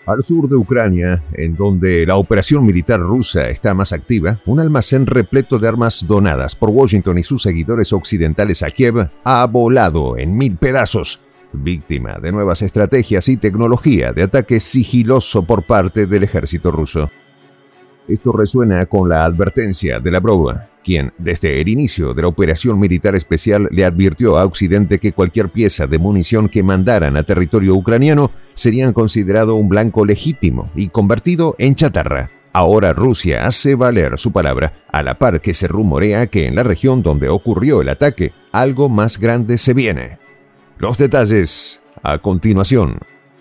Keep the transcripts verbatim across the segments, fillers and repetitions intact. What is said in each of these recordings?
Al sur de Ucrania, en donde la operación militar rusa está más activa, un almacén repleto de armas donadas por Washington y sus seguidores occidentales a Kiev ha volado en mil pedazos, víctima de nuevas estrategias y tecnología de ataque sigiloso por parte del ejército ruso. Esto resuena con la advertencia de Lavrov, quien desde el inicio de la operación militar especial le advirtió a Occidente que cualquier pieza de munición que mandaran a territorio ucraniano serían considerado un blanco legítimo y convertido en chatarra. Ahora Rusia hace valer su palabra, a la par que se rumorea que en la región donde ocurrió el ataque, algo más grande se viene. Los detalles a continuación.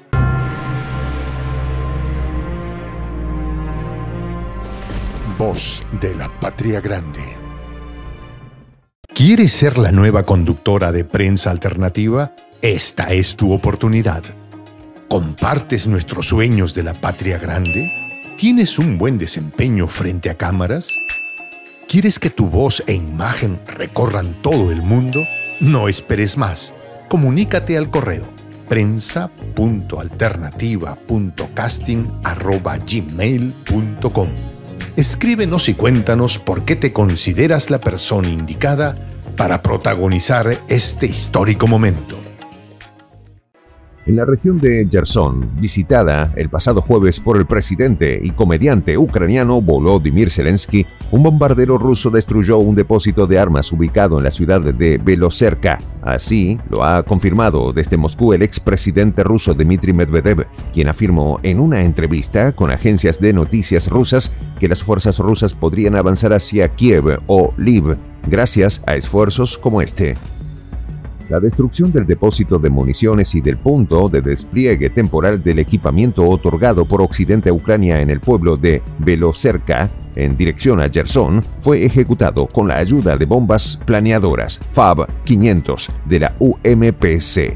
Voz de la Patria Grande. ¿Quieres ser la nueva conductora de Prensa Alternativa? Esta es tu oportunidad. ¿Compartes nuestros sueños de la Patria Grande? ¿Tienes un buen desempeño frente a cámaras? ¿Quieres que tu voz e imagen recorran todo el mundo? No esperes más. Comunícate al correo prensa punto alternativa punto casting arroba gmail punto com. Escríbenos y cuéntanos por qué te consideras la persona indicada para protagonizar este histórico momento. En la región de Jersón, visitada el pasado jueves por el presidente y comediante ucraniano Volodymyr Zelensky, un bombardero ruso destruyó un depósito de armas ubicado en la ciudad de Beloserka. Así lo ha confirmado desde Moscú el expresidente ruso Dmitry Medvedev, quien afirmó en una entrevista con agencias de noticias rusas que las fuerzas rusas podrían avanzar hacia Kiev o Lviv gracias a esfuerzos como este. La destrucción del depósito de municiones y del punto de despliegue temporal del equipamiento otorgado por Occidente a Ucrania en el pueblo de Beloserka, en dirección a Jersón, fue ejecutado con la ayuda de bombas planeadoras F A B quinientos de la U M P C.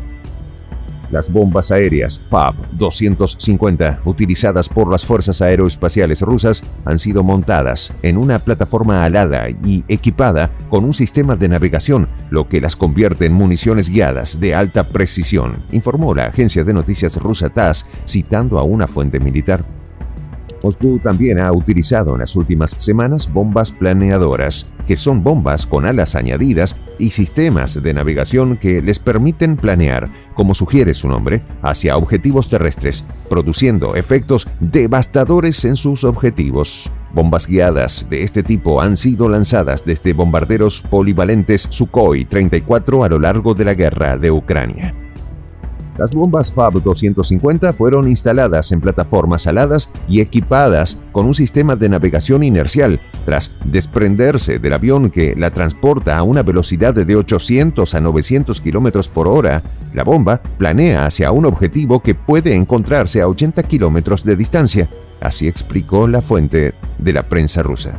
Las bombas aéreas F A B doscientos cincuenta, utilizadas por las fuerzas aeroespaciales rusas, han sido montadas en una plataforma alada y equipada con un sistema de navegación, lo que las convierte en municiones guiadas de alta precisión, informó la agencia de noticias rusa TASS, citando a una fuente militar. Moscú también ha utilizado en las últimas semanas bombas planeadoras, que son bombas con alas añadidas y sistemas de navegación que les permiten planear, como sugiere su nombre, hacia objetivos terrestres, produciendo efectos devastadores en sus objetivos. Bombas guiadas de este tipo han sido lanzadas desde bombarderos polivalentes Sukhoi treinta y cuatro a lo largo de la guerra de Ucrania. Las bombas F A B doscientos cincuenta fueron instaladas en plataformas aladas y equipadas con un sistema de navegación inercial. Tras desprenderse del avión que la transporta a una velocidad de ochocientos a novecientos kilómetros por hora, la bomba planea hacia un objetivo que puede encontrarse a ochenta kilómetros de distancia. Así explicó la fuente de la prensa rusa.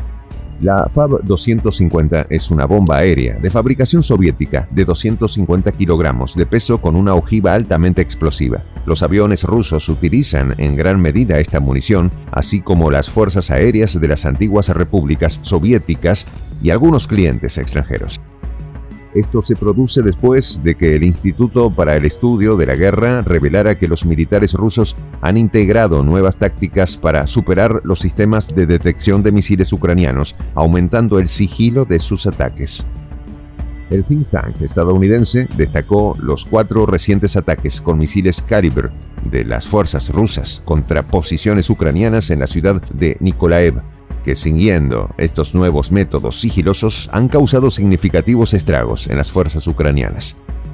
La F A B doscientos cincuenta es una bomba aérea de fabricación soviética de doscientos cincuenta kilogramos de peso con una ojiva altamente explosiva. Los aviones rusos utilizan en gran medida esta munición, así como las fuerzas aéreas de las antiguas repúblicas soviéticas y algunos clientes extranjeros. Esto se produce después de que el Instituto para el Estudio de la Guerra revelara que los militares rusos han integrado nuevas tácticas para superar los sistemas de detección de misiles ucranianos, aumentando el sigilo de sus ataques. El think tank estadounidense destacó los cuatro recientes ataques con misiles Kalibr de las fuerzas rusas contra posiciones ucranianas en la ciudad de Nikolaev, que siguiendo estos nuevos métodos sigilosos han causado significativos estragos en las fuerzas ucranianas.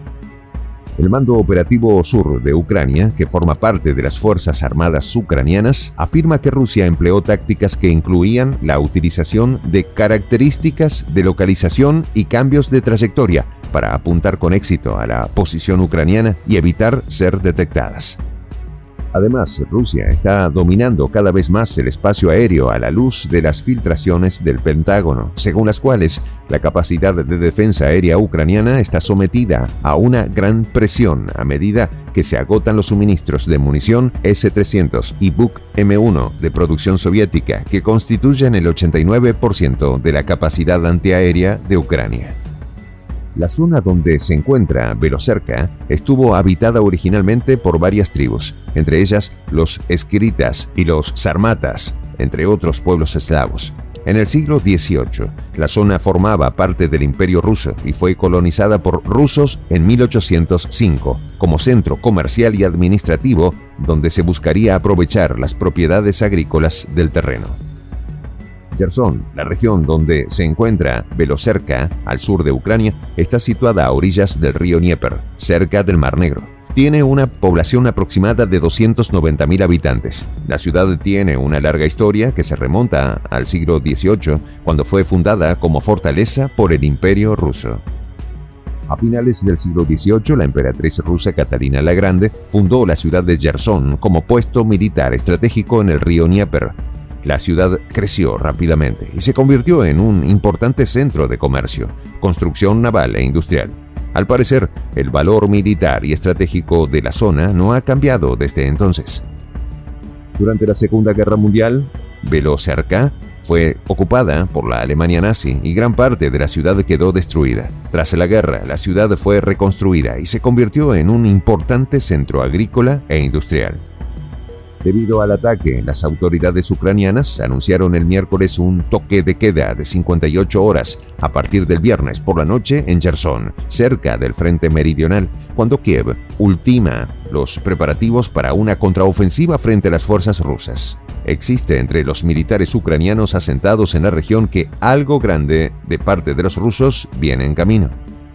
El Mando Operativo Sur de Ucrania, que forma parte de las Fuerzas Armadas ucranianas, afirma que Rusia empleó tácticas que incluían la utilización de características de localización y cambios de trayectoria para apuntar con éxito a la posición ucraniana y evitar ser detectadas. Además, Rusia está dominando cada vez más el espacio aéreo a la luz de las filtraciones del Pentágono, según las cuales la capacidad de defensa aérea ucraniana está sometida a una gran presión a medida que se agotan los suministros de munición ese trescientos y Buk eme uno de producción soviética, que constituyen el ochenta y nueve por ciento de la capacidad antiaérea de Ucrania. La zona donde se encuentra Belozerka estuvo habitada originalmente por varias tribus, entre ellas los escritas y los sarmatas, entre otros pueblos eslavos. En el siglo dieciocho, la zona formaba parte del Imperio Ruso y fue colonizada por rusos en mil ochocientos cinco, como centro comercial y administrativo donde se buscaría aprovechar las propiedades agrícolas del terreno. Jersón, la región donde se encuentra Belozerka, al sur de Ucrania, está situada a orillas del río Dnieper, cerca del Mar Negro. Tiene una población aproximada de doscientos noventa mil habitantes. La ciudad tiene una larga historia que se remonta al siglo dieciocho, cuando fue fundada como fortaleza por el Imperio Ruso. A finales del siglo dieciocho, la emperatriz rusa Catarina la Grande fundó la ciudad de Jersón como puesto militar estratégico en el río Dnieper. La ciudad creció rápidamente y se convirtió en un importante centro de comercio, construcción naval e industrial. Al parecer, el valor militar y estratégico de la zona no ha cambiado desde entonces. Durante la Segunda Guerra Mundial, Belozerka fue ocupada por la Alemania nazi y gran parte de la ciudad quedó destruida. Tras la guerra, la ciudad fue reconstruida y se convirtió en un importante centro agrícola e industrial. Debido al ataque, las autoridades ucranianas anunciaron el miércoles un toque de queda de cincuenta y ocho horas a partir del viernes por la noche en Jersón, cerca del frente meridional, cuando Kiev ultima los preparativos para una contraofensiva frente a las fuerzas rusas. Existe entre los militares ucranianos asentados en la región que algo grande de parte de los rusos viene en camino.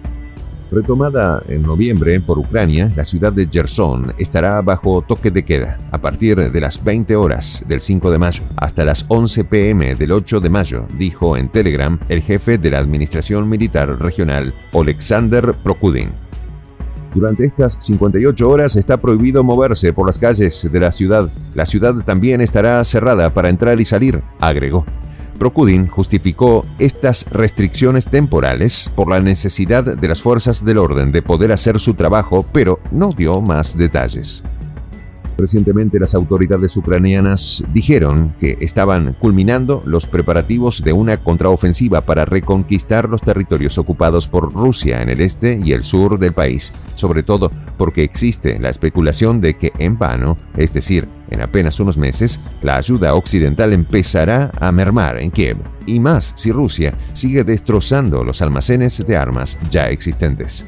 Retomada en noviembre por Ucrania, la ciudad de Jersón estará bajo toque de queda a partir de las veinte horas del cinco de mayo hasta las once pe eme del ocho de mayo, dijo en Telegram el jefe de la Administración Militar Regional, Oleksandr Prokudin. Durante estas cincuenta y ocho horas está prohibido moverse por las calles de la ciudad. La ciudad también estará cerrada para entrar y salir, agregó. Prokudin justificó estas restricciones temporales por la necesidad de las fuerzas del orden de poder hacer su trabajo, pero no dio más detalles. Recientemente las autoridades ucranianas dijeron que estaban culminando los preparativos de una contraofensiva para reconquistar los territorios ocupados por Rusia en el este y el sur del país, sobre todo porque existe la especulación de que en vano, es decir, en apenas unos meses, la ayuda occidental empezará a mermar en Kiev, y más si Rusia sigue destrozando los almacenes de armas ya existentes.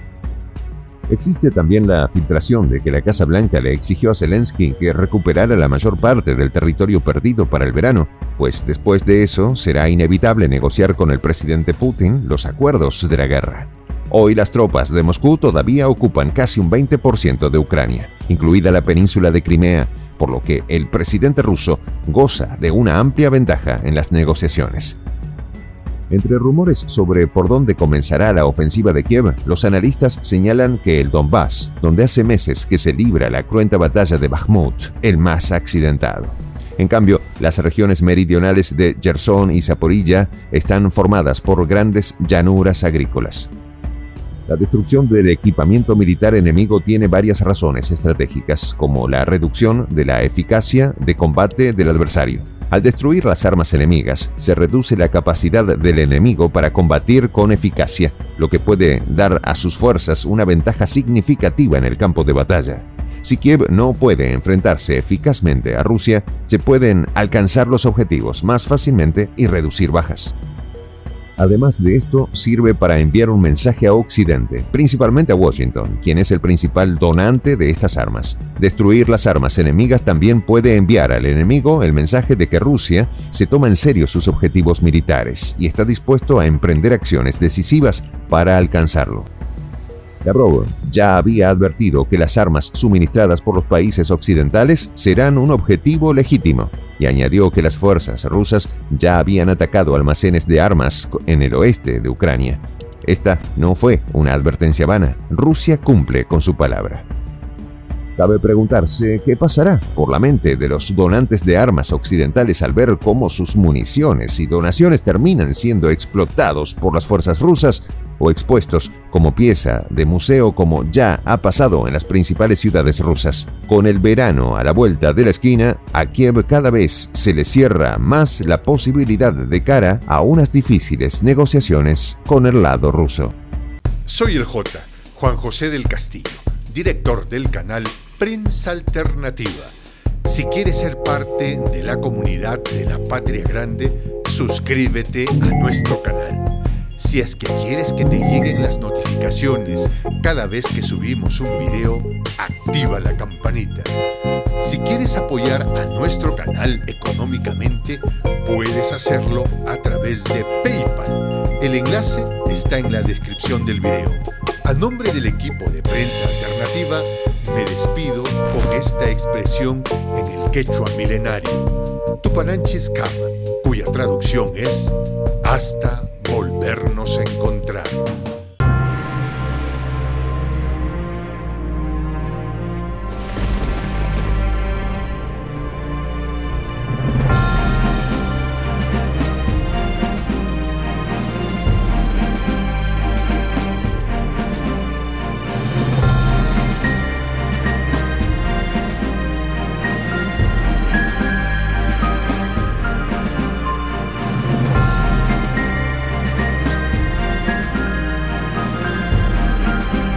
Existe también la filtración de que la Casa Blanca le exigió a Zelensky que recuperara la mayor parte del territorio perdido para el verano, pues después de eso será inevitable negociar con el presidente Putin los acuerdos de la guerra. Hoy las tropas de Moscú todavía ocupan casi un veinte por ciento de Ucrania, incluida la península de Crimea, por lo que el presidente ruso goza de una amplia ventaja en las negociaciones. Entre rumores sobre por dónde comenzará la ofensiva de Kiev, los analistas señalan que el Donbass, donde hace meses que se libra la cruenta batalla de Bakhmut, el más accidentado. En cambio, las regiones meridionales de Jersón y Zaporilla están formadas por grandes llanuras agrícolas. La destrucción del equipamiento militar enemigo tiene varias razones estratégicas, como la reducción de la eficacia de combate del adversario. Al destruir las armas enemigas, se reduce la capacidad del enemigo para combatir con eficacia, lo que puede dar a sus fuerzas una ventaja significativa en el campo de batalla. Si Kiev no puede enfrentarse eficazmente a Rusia, se pueden alcanzar los objetivos más fácilmente y reducir bajas. Además de esto, sirve para enviar un mensaje a Occidente, principalmente a Washington, quien es el principal donante de estas armas. Destruir las armas enemigas también puede enviar al enemigo el mensaje de que Rusia se toma en serio sus objetivos militares y está dispuesto a emprender acciones decisivas para alcanzarlo. Lavrov ya había advertido que las armas suministradas por los países occidentales serán un objetivo legítimo, y añadió que las fuerzas rusas ya habían atacado almacenes de armas en el oeste de Ucrania. Esta no fue una advertencia vana. Rusia cumple con su palabra. Cabe preguntarse qué pasará por la mente de los donantes de armas occidentales al ver cómo sus municiones y donaciones terminan siendo explotados por las fuerzas rusas o expuestos como pieza de museo, como ya ha pasado en las principales ciudades rusas. Con el verano a la vuelta de la esquina, a Kiev cada vez se le cierra más la posibilidad de cara a unas difíciles negociaciones con el lado ruso. Soy el J, Juan José del Castillo, director del canal Prensa Alternativa. Si quieres ser parte de la comunidad de la Patria Grande, suscríbete a nuestro canal. Si es que quieres que te lleguen las notificaciones cada vez que subimos un video, activa la campanita. Si quieres apoyar a nuestro canal económicamente, puedes hacerlo a través de PayPal. El enlace está en la descripción del video. A nombre del equipo de Prensa Alternativa, me despido con esta expresión en el quechua milenario, Tupananchis Kama, cuya traducción es hasta volvernos a encontrar.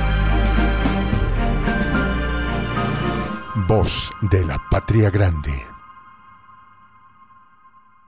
Voz de la Patria Grande.